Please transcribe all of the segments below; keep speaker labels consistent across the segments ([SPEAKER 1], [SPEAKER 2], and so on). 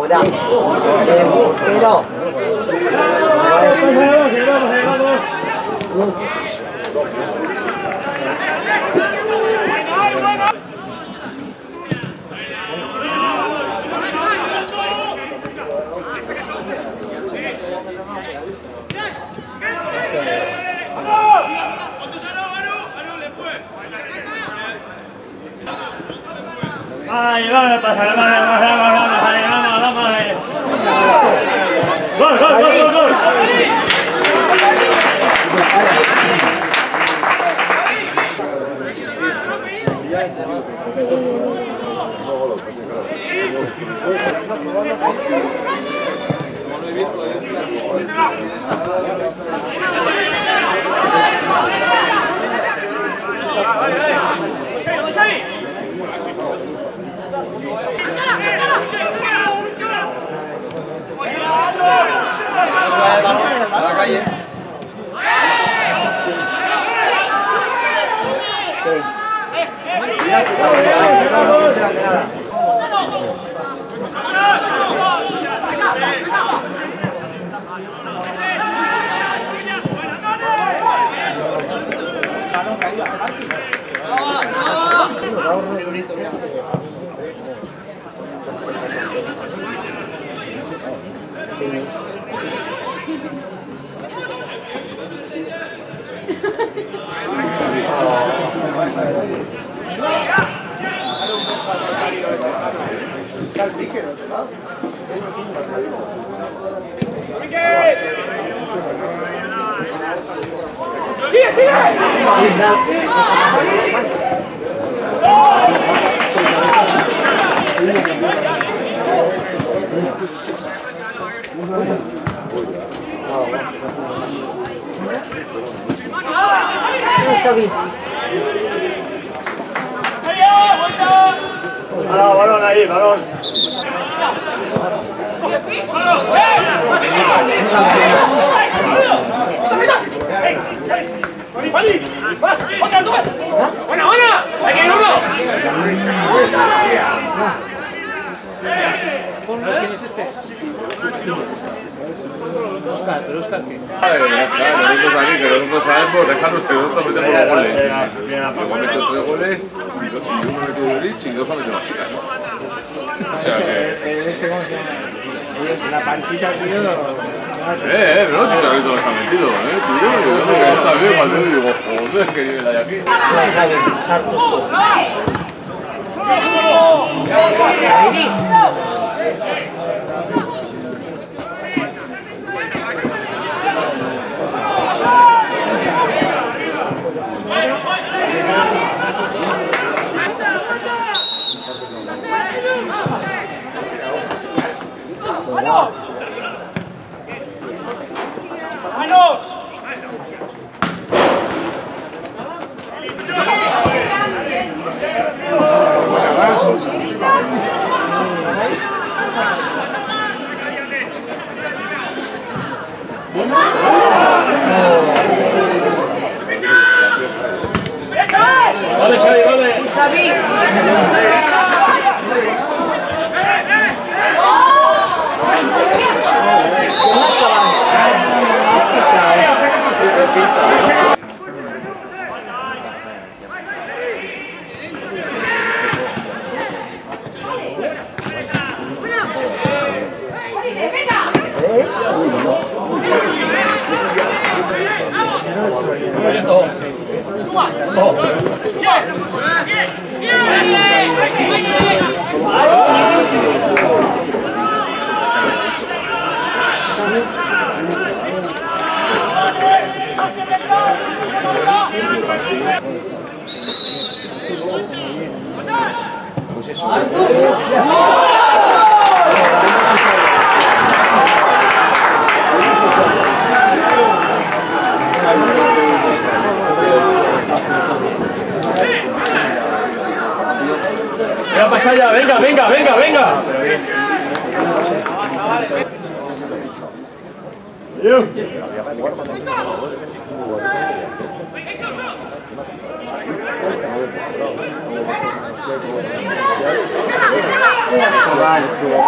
[SPEAKER 1] Fuera. Pero.
[SPEAKER 2] Ay, vamos a pasar, vamos. Gol, gol, gol, gol, gol.
[SPEAKER 3] A la calle.
[SPEAKER 2] ¡Sigue, sigue! Balón ahí, balón. ¡Otra, tú! ¡Buena, buena! ¡Aquí hay uno! ¿Quién es este? Oscar, pero Oscar qué.
[SPEAKER 4] Nosotros aquí, que nosotros sabemos, déjanos que nosotros metemos los goles. Luego meto 3 goles, y uno metió de Rich y 2 han metido las chicas. O sea que...
[SPEAKER 2] ¿Cómo se llama? Ellos, la panchita, tío.
[SPEAKER 4] Pero no, Chicharito los ha metido, tío. Yo también cuando digo, joder, que nivel hay aquí.
[SPEAKER 2] Vale, Xavi, vale.
[SPEAKER 1] Xavi.
[SPEAKER 2] Pues eso. Venga, pasa ya, venga, venga, venga, venga.
[SPEAKER 1] chaval.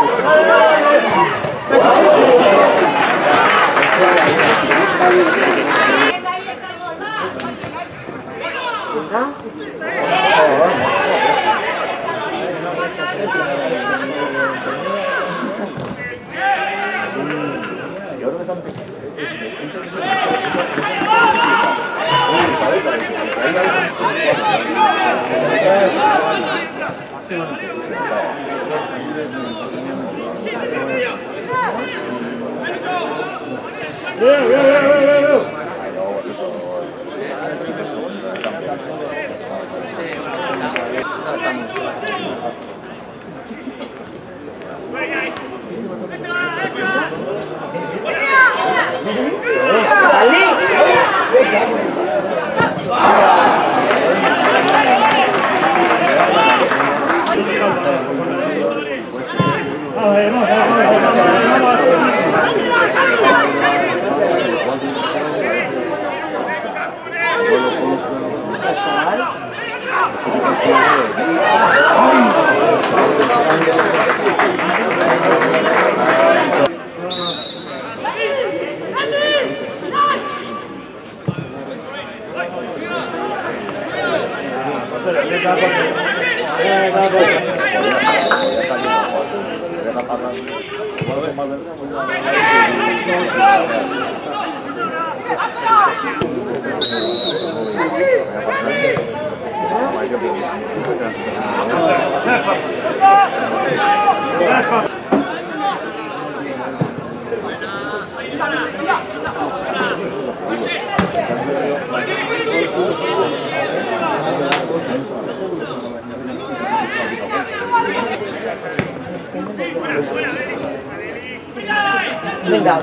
[SPEAKER 1] Venga,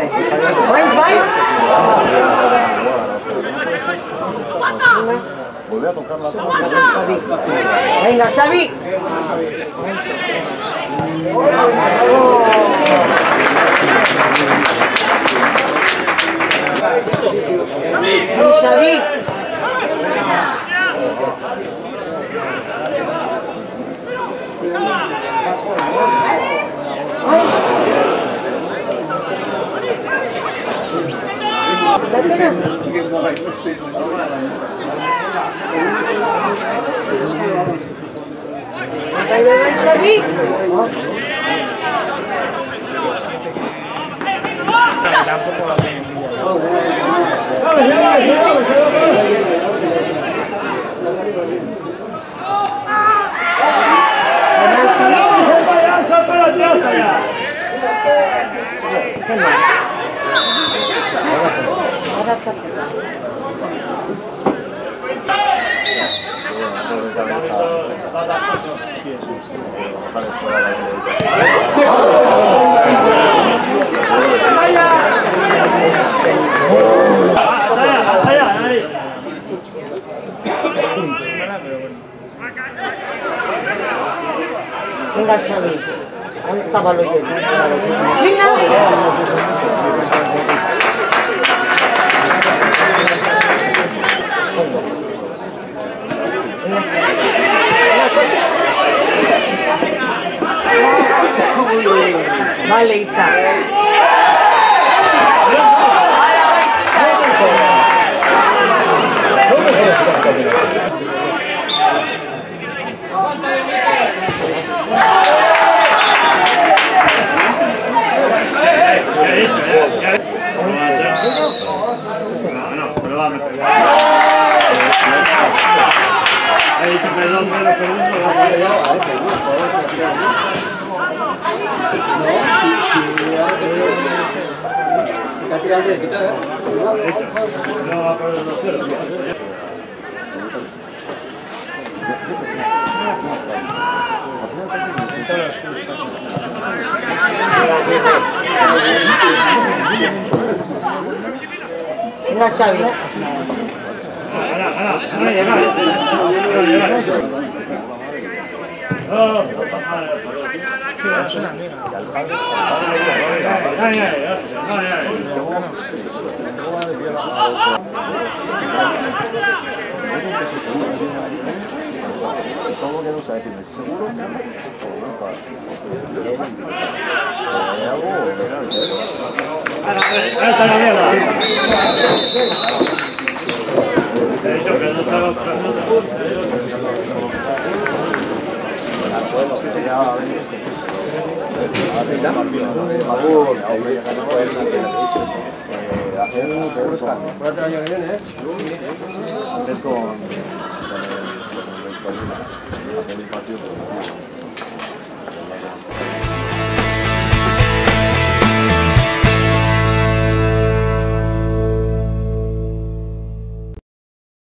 [SPEAKER 1] ¿vais, vai?
[SPEAKER 3] Volví a tocar la
[SPEAKER 1] Xavi. Venga, Xavi. Sí, Xavi. Xavi. ¿Qué más? Ahora venga, Xavi. Sábalo yo. Venga. Vale, Isa. Venga, Xavi.
[SPEAKER 3] todo que no sabes si es seguro o no.
[SPEAKER 2] Hasta la mierda. He dicho que no estaba buscando.
[SPEAKER 3] Hacer un seguro escándalo.
[SPEAKER 5] Acuérdate el año que viene, ¿eh?
[SPEAKER 3] Antes con el partido.